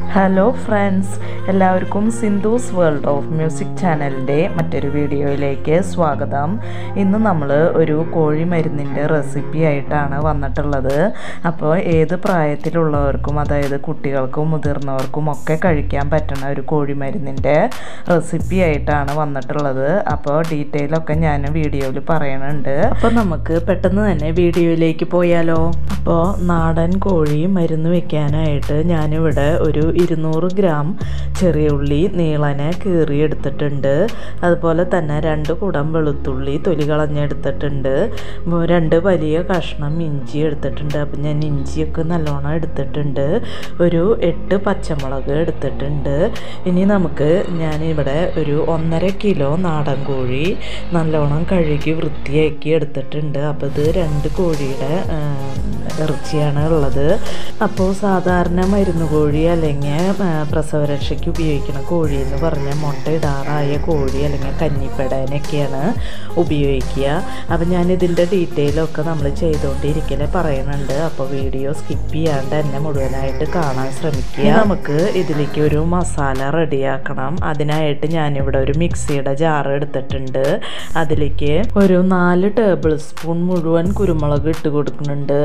Hello friends, എല്ലാവർക്കും Sindhu's world of music ചാനലിൻ്റെ മറ്റൊരു വീഡിയോയിലേക്ക് സ്വാഗതം. ഇന്ന് നമ്മൾ ഒരു കോഴി മരുന്നിൻ്റെ റെസിപ്പി ആയിട്ടാണ് വന്നിട്ടുള്ളത്. അപ്പോൾ ഏത് പ്രായത്തിലുള്ളവർക്കും, അതായത് കുട്ടികൾക്കും മുതിർന്നവർക്കും ഒക്കെ കഴിക്കാൻ പറ്റുന്ന ഒരു കോഴി മരുന്നിൻ്റെ റെസിപ്പി ആയിട്ടാണ് വന്നിട്ടുള്ളത്. അപ്പോൾ ഡീറ്റെയിലൊക്കെ ഞാൻ വീഡിയോയിൽ പറയുന്നുണ്ട്. അപ്പോൾ നമുക്ക് പെട്ടെന്ന് തന്നെ വീഡിയോയിലേക്ക് പോയാലോ. അപ്പോൾ നാടൻ കോഴി മരുന്ന് വെക്കാനായിട്ട് ഞാനിവിടെ ഒരു 200 ഗ്രാം ചെറിയ ഉള്ളി നീളനെ കീറിയെടുത്തിട്ടുണ്ട്. അതുപോലെ തന്നെ 2 കുടം വെളുത്തുള്ളി തൊലി കളഞ്ഞെടുത്തിട്ടുണ്ട്. 2 വലിയ കഷ്ണം ഇഞ്ചി എടുത്തിട്ടുണ്ട്. അപ്പം ഞാൻ ഇഞ്ചിയൊക്കെ നല്ലോണം എടുത്തിട്ടുണ്ട്. ഒരു 8 പച്ചമുളക് എടുത്തിട്ടുണ്ട്. ഇനി നമുക്ക് ഞാനിവിടെ ഒരു 1.5 കിലോ നാടൻ കോഴി നല്ലോണം കഴുകി വൃത്തിയാക്കി എടുത്തിട്ടുണ്ട്. അപ്പോൾ ഇത് 2 കോഴിയുടെ ഇറച്ചിയാണ് ഉള്ളത്. അപ്പോൾ സാധാരണ മരുന്ന് കോഴി അല്ലെങ്കിൽ പ്രസവരക്ഷയ്ക്ക് ഉപയോഗിക്കുന്ന കോഴി എന്ന് പറഞ്ഞാൽ മുട്ടയിടാറായ കോഴി അല്ലെങ്കിൽ കഞ്ഞിപ്പെടാനൊക്കെയാണ് ഉപയോഗിക്കുക. അപ്പം ഞാനിതിൻ്റെ ഡീറ്റെയിലൊക്കെ നമ്മൾ ചെയ്തുകൊണ്ടിരിക്കലേ പറയുന്നുണ്ട്. അപ്പോൾ വീഡിയോ സ്കിപ്പ് ചെയ്യാണ്ട് തന്നെ മുഴുവനായിട്ട് കാണാൻ ശ്രമിക്കുക. നമുക്ക് ഇതിലേക്ക് ഒരു മസാല റെഡിയാക്കണം. അതിനായിട്ട് ഞാനിവിടെ ഒരു മിക്സിയുടെ ജാർ എടുത്തിട്ടുണ്ട്. അതിലേക്ക് ഒരു 4 ടേബിൾ സ്പൂൺ മുഴുവൻ കുരുമുളക് ഇട്ട് കൊടുക്കുന്നുണ്ട്.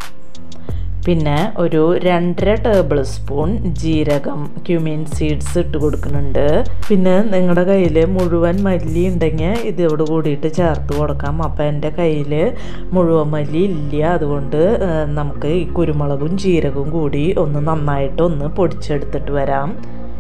പിന്നെ ഒരു 2.5 ടേബിൾ സ്പൂൺ ജീരകം ക്യുമിൻ സീഡ്സ് ഇട്ട് കൊടുക്കുന്നുണ്ട്. പിന്നെ നിങ്ങളുടെ കയ്യിൽ മുഴുവൻ മല്ലി ഉണ്ടെങ്കിൽ ഇതോട് കൂടിയിട്ട് ചേർത്ത് കൊടുക്കാം. അപ്പം എൻ്റെ കയ്യിൽ മുഴുവൻ മല്ലി ഇല്ല. അതുകൊണ്ട് നമുക്ക് ഈ കുരുമുളകും ജീരകവും കൂടി നന്നായിട്ട് പൊടിച്ചെടുത്തിട്ട് വരാം.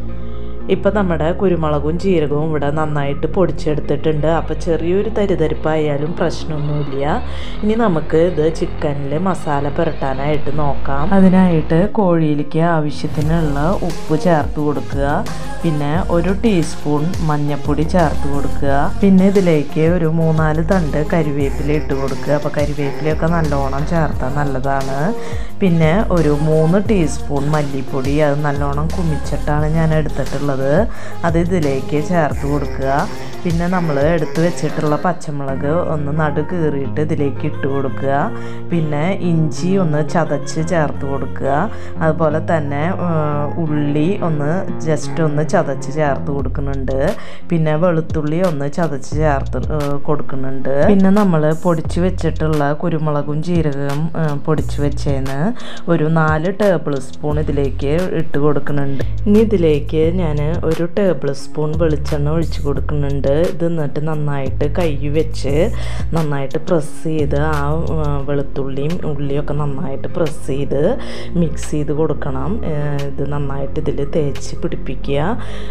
ഇപ്പം നമ്മുടെ കുരുമുളകും ജീരകവും ഇവിടെ നന്നായിട്ട് പൊടിച്ചെടുത്തിട്ടുണ്ട്. അപ്പോൾ ചെറിയൊരു തരിതരിപ്പായാലും പ്രശ്നമൊന്നുമില്ല. ഇനി നമുക്ക് ഇത് ചിക്കനിൽ മസാല പുരട്ടാനായിട്ട് നോക്കാം. അതിനായിട്ട് കോഴിയിലേക്ക് ആവശ്യത്തിനുള്ള ഉപ്പ് ചേർത്ത് കൊടുക്കുക. പിന്നെ ഒരു ടീസ്പൂൺ മഞ്ഞൾപ്പൊടി ചേർത്ത് കൊടുക്കുക. പിന്നെ ഇതിലേക്ക് ഒരു 3-4 തണ്ട് കരിവേപ്പില ഇട്ട് കൊടുക്കുക. അപ്പോൾ കരിവേപ്പിലയൊക്കെ നല്ലോണം ചേർത്താൽ നല്ലതാണ്. പിന്നെ ഒരു 3 ടീസ്പൂൺ മല്ലിപ്പൊടി, അത് നല്ലോണം കുമിച്ചിട്ടാണ് ഞാൻ എടുത്തിട്ടുള്ളത്. അത് ഇതിലേക്ക് ചേർത്ത് കൊടുക്കുക. പിന്നെ നമ്മൾ എടുത്ത് വെച്ചിട്ടുള്ള പച്ചമുളക് നടു കീറിയിട്ട് ഇതിലേക്ക് ഇട്ട് കൊടുക്കുക. പിന്നെ ഇഞ്ചി ചതച്ച് ചേർത്ത് കൊടുക്കുക. അതുപോലെ തന്നെ ഉള്ളി ജസ്റ്റ് ചതച്ച് ചേർത്ത് കൊടുക്കുന്നുണ്ട്. പിന്നെ വെളുത്തുള്ളി ചതച്ച് ചേർത്ത് കൊടുക്കുന്നുണ്ട്. പിന്നെ നമ്മൾ പൊടിച്ച് വെച്ചിട്ടുള്ള കുരുമുളകും ജീരകവും പൊടിച്ച് വെച്ചതിന് ഒരു 4 ടേബിൾ സ്പൂൺ ഇതിലേക്ക് ഇട്ട് കൊടുക്കുന്നുണ്ട്. ഇനി ഇതിലേക്ക് ഞാൻ ഒരു ടേബിൾ സ്പൂൺ വെളിച്ചെണ്ണ ഒഴിച്ച് കൊടുക്കുന്നുണ്ട്. ഇത് എന്നിട്ട് നന്നായിട്ട് കൈ വെച്ച് നന്നായിട്ട് പ്രസ് ചെയ്ത് ആ വെളുത്തുള്ളിയും ഉള്ളിയൊക്കെ നന്നായിട്ട് പ്രസ് ചെയ്ത് മിക്സ് ചെയ്ത് കൊടുക്കണം. ഇത് നന്നായിട്ട് ഇതിൽ തേച്ച് പിടിപ്പിക്കുക.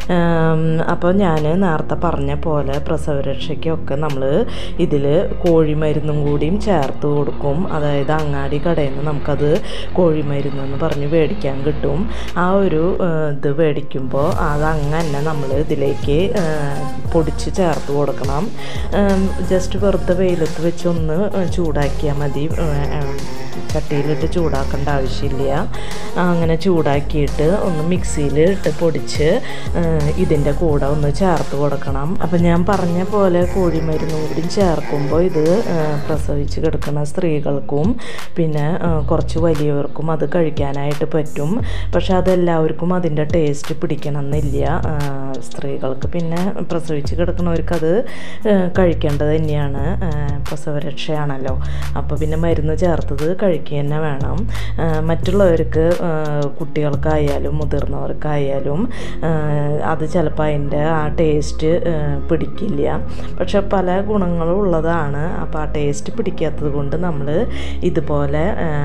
അപ്പോൾ ഞാൻ നേരത്തെ പറഞ്ഞ പോലെ പ്രസവരക്ഷയ്ക്കൊക്കെ നമ്മൾ ഇതിൽ കോഴിമരുന്നും കൂടിയും ചേർത്ത് കൊടുക്കും. അതായത് അങ്ങാടി കടയിൽ നിന്ന് നമുക്കത് കോഴിമരുന്നെന്ന് പറഞ്ഞ് മേടിക്കാൻ കിട്ടും. ആ ഒരു ഇത് മേടിക്കുമ്പോൾ അത് അങ്ങനെ നമ്മൾ ഇതിലേക്ക് പൊടിച്ച് ചേർത്ത് കൊടുക്കണം. ജസ്റ്റ് വെറുതെ വെയിലത്ത് വെച്ച് ചൂടാക്കിയാൽ മതി. ചട്ടിയിലിട്ട് ചൂടാക്കേണ്ട ആവശ്യമില്ല. അങ്ങനെ ചൂടാക്കിയിട്ട് മിക്സിയിൽ ഇട്ട് പൊടിച്ച് ഇതിൻ്റെ കൂടെ ചേർത്ത് കൊടുക്കണം. അപ്പം ഞാൻ പറഞ്ഞ പോലെ കോഴിമരുന്നും കൂടി ചേർക്കുമ്പോൾ ഇത് പ്രസവിച്ച് കിടക്കുന്ന സ്ത്രീകൾക്കും പിന്നെ കുറച്ച് വലിയവർക്കും അത് കഴിക്കാനായിട്ട് പറ്റും. പക്ഷെ അതെല്ലാവർക്കും അതിൻ്റെ ടേസ്റ്റ് പിടിക്കണമെന്നില്ല. സ്ത്രീകൾക്ക് പിന്നെ പ്രസവിച്ച് കിടക്കുന്നവർക്കത് കഴിക്കേണ്ടത് തന്നെയാണ്. പ്രസവരക്ഷയാണല്ലോ. അപ്പോൾ പിന്നെ മരുന്ന് ചേർത്തത് കഴിക്കുക തന്നെ വേണം. മറ്റുള്ളവർക്ക് കുട്ടികൾക്കായാലും മുതിർന്നവർക്കായാലും അത് ചിലപ്പോൾ അതിൻ്റെ ആ ടേസ്റ്റ് പിടിക്കില്ല. പക്ഷെ പല ഗുണങ്ങളും ഉള്ളതാണ്. അപ്പോൾ ആ ടേസ്റ്റ് പിടിക്കാത്തത് കൊണ്ട് നമ്മൾ ഇതുപോലെ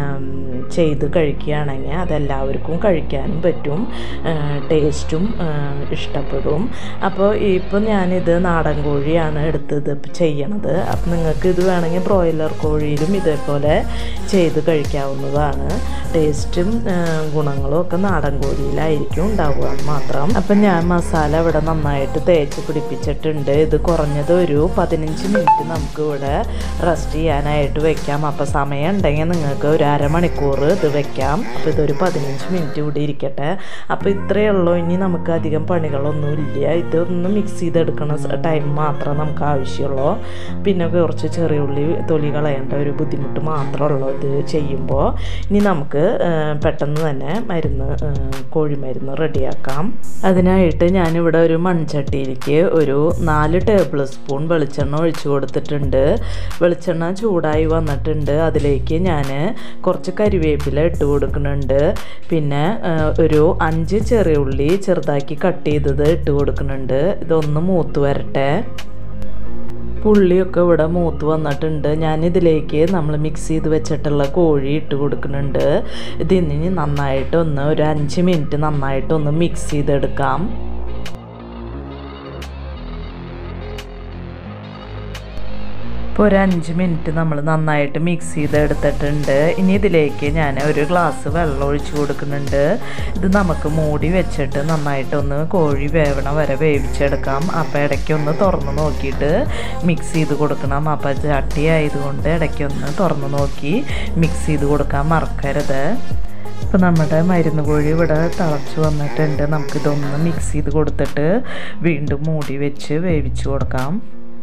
ചെയ്ത് കഴിക്കുകയാണെങ്കിൽ അതെല്ലാവർക്കും കഴിക്കാനും പറ്റും. ടേസ്റ്റും ഇഷ്ടപ്പെടും. അപ്പോൾ ഇപ്പം ഞാനിത് നാടൻ കോഴിയാണ് എടുത്തത് ചെയ്യണത്. അപ്പം നിങ്ങൾക്ക് ഇത് വേണമെങ്കിൽ ബ്രോയിലർ കോഴിയിലും ഇതേപോലെ ചെയ്ത് കഴിക്കാവുന്നതാണ്. ടേസ്റ്റും ഗുണങ്ങളും ഒക്കെ നാടൻ കോഴിയിലായിരിക്കും ഉണ്ടാവുക മാത്രം. അപ്പം ഞാൻ മസാല ഇവിടെ നന്നായിട്ട് തേച്ച് പിടിപ്പിച്ചിട്ടുണ്ട്. ഇത് കുറഞ്ഞത് ഒരു 15 മിനിറ്റ് നമുക്ക് ഇവിടെ റെസ്റ്റ് ചെയ്യാനായിട്ട് വെക്കാം. അപ്പോൾ സമയം ഉണ്ടെങ്കിൽ നിങ്ങൾക്ക് ഒരു അരമണിക്കൂർ ഇത് വെക്കാം. അപ്പോൾ ഇതൊരു 15 മിനിറ്റ് ഇവിടെ ഇരിക്കട്ടെ. അപ്പോൾ ഇത്രയേ ഉള്ളൂ. ഇനി നമുക്ക് അധികം പണികളൊന്നുമില്ല. ഇതൊന്ന് മിക്സ് ചെയ്തെടുക്കണ ടൈം മാത്രമേ നമുക്ക് ആവശ്യമുള്ളൂ. പിന്നെ കുറച്ച് ചെറിയ ഉള്ളി തൊലി കളയേണ്ട ഒരു ബുദ്ധിമുട്ട് മാത്രമേ ഉള്ളൂ ഇത് ചെയ്യുമ്പോൾ ഇനി നമുക്ക് പെട്ടെന്ന് തന്നെ കോഴിമരുന്ന് റെഡിയാക്കാം. അതിനായിട്ട് ഞാനിവിടെ ഒരു മൺചട്ടിയിലേക്ക് ഒരു 4 ടേബിൾ സ്പൂൺ വെളിച്ചെണ്ണ ഒഴിച്ചു കൊടുത്തിട്ടുണ്ട്. വെളിച്ചെണ്ണ ചൂടായി വന്നിട്ടുണ്ട്. അതിലേക്ക് ഞാൻ കുറച്ച് കരിവേപ്പില ഇട്ട് കൊടുക്കുന്നുണ്ട്. പിന്നെ ഒരു 5 ചെറിയ ഉള്ളി ചെറുതാക്കി കട്ട് ചെയ്തത് ഇട്ട് കൊടുക്കുന്നുണ്ട്. ഇതൊന്ന് മൂത്ത് വരട്ടെ. ഉള്ളിയൊക്കെ ഇവിടെ മൂത്ത് വന്നിട്ടുണ്ട്. ഞാനിതിലേക്ക് നമ്മൾ മിക്സ് ചെയ്ത് വെച്ചിട്ടുള്ള കോഴി ഇട്ട് കൊടുക്കുന്നുണ്ട്. ഇതിനി നന്നായിട്ടൊന്ന് ഒരു 5 മിനിറ്റ് നന്നായിട്ടൊന്ന് മിക്സ് ചെയ്തെടുക്കാം. ഇപ്പോൾ ഒരു 5 മിനിറ്റ് നമ്മൾ നന്നായിട്ട് മിക്സ് ചെയ്തെടുത്തിട്ടുണ്ട്. ഇനി ഇതിലേക്ക് ഞാൻ ഒരു ഗ്ലാസ് വെള്ളം ഒഴിച്ച് കൊടുക്കുന്നുണ്ട്. ഇത് നമുക്ക് മൂടി വെച്ചിട്ട് നന്നായിട്ടൊന്ന് കോഴി വേവണ വരെ വേവിച്ചെടുക്കാം. അപ്പോൾ ഇടയ്ക്കൊന്ന് തുറന്ന് നോക്കിയിട്ട് മിക്സ് ചെയ്ത് കൊടുക്കണം. അപ്പോൾ ചട്ടി ആയതുകൊണ്ട് ഇടയ്ക്കൊന്ന് തുറന്ന് നോക്കി മിക്സ് ചെയ്ത് കൊടുക്കാൻ മറക്കരുത്. ഇപ്പോൾ നമ്മുടെ മരുന്ന് കോഴി ഇവിടെ തിളച്ച് വന്നിട്ടുണ്ട്. നമുക്കിതൊന്ന് മിക്സ് ചെയ്ത് കൊടുത്തിട്ട് വീണ്ടും മൂടി വെച്ച് വേവിച്ച് കൊടുക്കാം.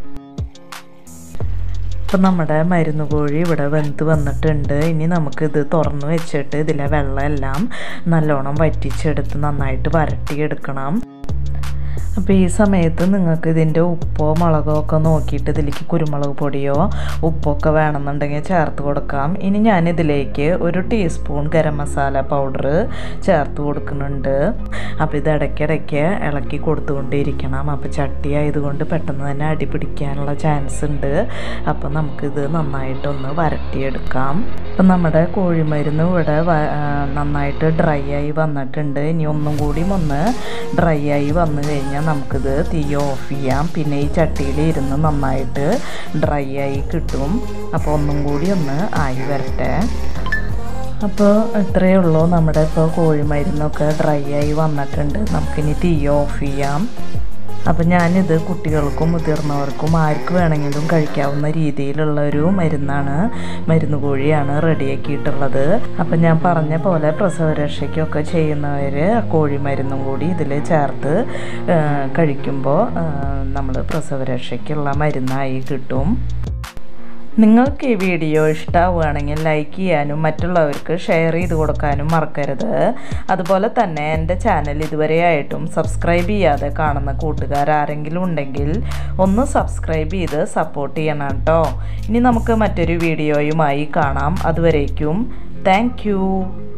അപ്പം നമ്മുടെ മരുന്ന് കോഴി ഇവിടെ വെന്ത് വന്നിട്ടുണ്ട്. ഇനി നമുക്കിത് തുറന്ന് വെച്ചിട്ട് ഇതിലെ വെള്ളമെല്ലാം നല്ലോണം വറ്റിച്ചെടുത്ത് നന്നായിട്ട് വരട്ടിയെടുക്കണം. അപ്പോൾ ഈ സമയത്ത് നിങ്ങൾക്ക് ഇതിൻ്റെ ഉപ്പോ മുളകോ ഒക്കെ നോക്കിയിട്ട് ഇതിലേക്ക് കുരുമുളക് പൊടിയോ ഉപ്പൊക്കെ വേണമെന്നുണ്ടെങ്കിൽ ചേർത്ത് കൊടുക്കാം. ഇനി ഞാനിതിലേക്ക് ഒരു ടീസ്പൂൺ ഗരം മസാല പൗഡർ ചേർത്ത് കൊടുക്കുന്നുണ്ട്. അപ്പോൾ ഇത് ഇടയ്ക്കിടയ്ക്ക് ഇളക്കി കൊടുത്തുകൊണ്ടിരിക്കണം. അപ്പോൾ ചട്ടി ആയതുകൊണ്ട് പെട്ടെന്ന് തന്നെ അടി പിടിക്കാനുള്ള ചാൻസ് ഉണ്ട്. അപ്പോൾ നമുക്കിത് നന്നായിട്ടൊന്ന് വരട്ടിയെടുക്കാം. അപ്പം നമ്മുടെ കോഴിമരുന്ന് ഇവിടെ നന്നായിട്ട് ഡ്രൈ ആയി വന്നിട്ടുണ്ട്. ഇനി ഒന്നും കൂടി ഒന്ന് ഡ്രൈ ആയി വന്നു കഴിഞ്ഞാൽ നമുക്കിത് തീ ഓഫ് ചെയ്യാം. പിന്നെ ഈ ചട്ടിയിൽ ഇരുന്ന് നന്നായിട്ട് ഡ്രൈ ആയി കിട്ടും. അപ്പോൾ ഒന്നും കൂടി ഒന്ന് ആയി വരട്ടെ. അപ്പോൾ ഇത്രയേ ഉള്ളൂ. നമ്മുടെ ഇപ്പോൾ കോഴിമരുന്നൊക്കെ ഡ്രൈ ആയി വന്നിട്ടുണ്ട്. നമുക്കിനി തീ ഓഫ് ചെയ്യാം. അപ്പം ഞാനിത് കുട്ടികൾക്കും മുതിർന്നവർക്കും ആർക്ക് വേണമെങ്കിലും കഴിക്കാവുന്ന രീതിയിലുള്ള ഒരു മരുന്ന് കോഴിയാണ് റെഡിയാക്കിയിട്ടുള്ളത്. അപ്പം ഞാൻ പറഞ്ഞ പോലെ പ്രസവരക്ഷയ്ക്കൊക്കെ ചെയ്യുന്നവർ കോഴിമരുന്നും കൂടി ഇതിൽ ചേർത്ത് കഴിക്കുമ്പോൾ നമ്മൾ പ്രസവരക്ഷയ്ക്കുള്ള മരുന്നായി കിട്ടും. നിങ്ങൾക്ക് ഈ വീഡിയോ ഇഷ്ടമാവുകയാണെങ്കിൽ ലൈക്ക് ചെയ്യാനും മറ്റുള്ളവർക്ക് ഷെയർ ചെയ്ത് കൊടുക്കാനും മറക്കരുത്. അതുപോലെ തന്നെ എൻ്റെ ചാനൽ ഇതുവരെയായിട്ടും സബ്സ്ക്രൈബ് ചെയ്യാതെ കാണുന്ന കൂട്ടുകാർ ആരെങ്കിലും ഉണ്ടെങ്കിൽ ഒന്ന് സബ്സ്ക്രൈബ് ചെയ്ത് സപ്പോർട്ട് ചെയ്യണം കേട്ടോ. ഇനി നമുക്ക് മറ്റൊരു വീഡിയോയുമായി കാണാം. അതുവരേക്കും താങ്ക് യു.